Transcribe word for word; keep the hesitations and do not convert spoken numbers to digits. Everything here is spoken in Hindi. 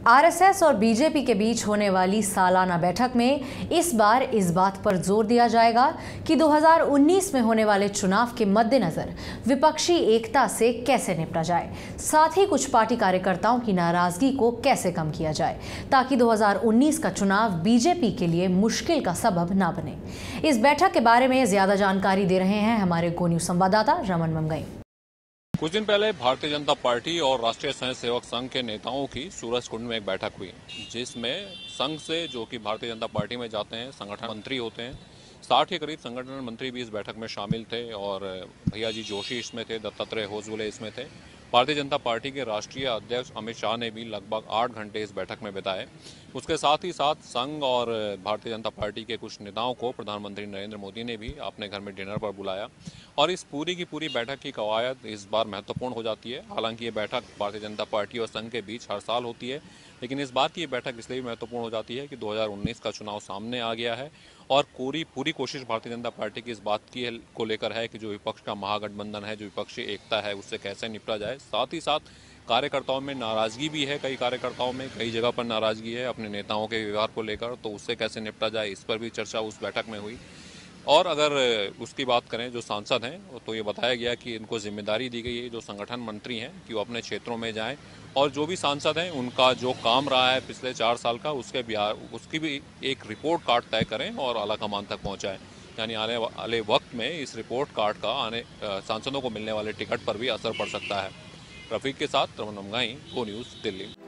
आरएसएस और बीजेपी के बीच होने वाली सालाना बैठक में इस बार इस बात पर जोर दिया जाएगा कि दो हज़ार उन्नीस में होने वाले चुनाव के मद्देनजर विपक्षी एकता से कैसे निपटा जाए, साथ ही कुछ पार्टी कार्यकर्ताओं की नाराजगी को कैसे कम किया जाए ताकि दो हज़ार उन्नीस का चुनाव बीजेपी के लिए मुश्किल का सबब न बने। इस बैठक के बारे में ज्यादा जानकारी दे रहे हैं हमारे गो न्यूज संवाददाता रमन ममगई। कुछ दिन पहले भारतीय जनता पार्टी और राष्ट्रीय स्वयं सेवक संघ के नेताओं की सूरजकुंड में एक बैठक हुई, जिसमें संघ से जो कि भारतीय जनता पार्टी में जाते हैं संगठन मंत्री होते हैं, साठ के करीब संगठन मंत्री भी इस बैठक में शामिल थे और भैया जी जोशी इसमें थे, दत्तात्रेय होसबले इसमें थे। भारतीय जनता पार्टी के राष्ट्रीय अध्यक्ष अमित शाह ने भी लगभग आठ घंटे इस बैठक में बिताए। उसके साथ ही साथ संघ और भारतीय जनता पार्टी के कुछ नेताओं को प्रधानमंत्री नरेंद्र मोदी ने भी अपने घर में डिनर पर बुलाया और इस पूरी की पूरी बैठक की कवायद इस बार महत्वपूर्ण हो जाती है। हालांकि ये बैठक भारतीय जनता पार्टी और संघ के बीच हर साल होती है, लेकिन इस बार की ये बैठक इसलिए भी महत्वपूर्ण हो जाती है कि दो हज़ार उन्नीस का चुनाव सामने आ गया है और पूरी पूरी कोशिश भारतीय जनता पार्टी की इस बात की को लेकर है कि जो विपक्ष का महागठबंधन है, जो विपक्षी एकता है, उससे कैसे निपटा जाए। साथ ही साथ कार्यकर्ताओं में नाराजगी भी है, कई कार्यकर्ताओं में कई जगह पर नाराजगी है अपने नेताओं के व्यवहार को लेकर, तो उससे कैसे निपटा जाए इस पर भी चर्चा उस बैठक में हुई। और अगर उसकी बात करें जो सांसद हैं, तो ये बताया गया कि इनको जिम्मेदारी दी गई है जो संगठन मंत्री हैं कि वो अपने क्षेत्रों में जाएं और जो भी सांसद हैं उनका जो काम रहा है पिछले चार साल का उसके बिहार उसकी भी एक रिपोर्ट कार्ड तय करें और आला कमान तक पहुंचाएं। यानी आने वाले वक्त में इस रिपोर्ट कार्ड का आने सांसदों को मिलने वाले टिकट पर भी असर पड़ सकता है। रफीक के साथ रमन ममगाई, गो न्यूज़, दिल्ली।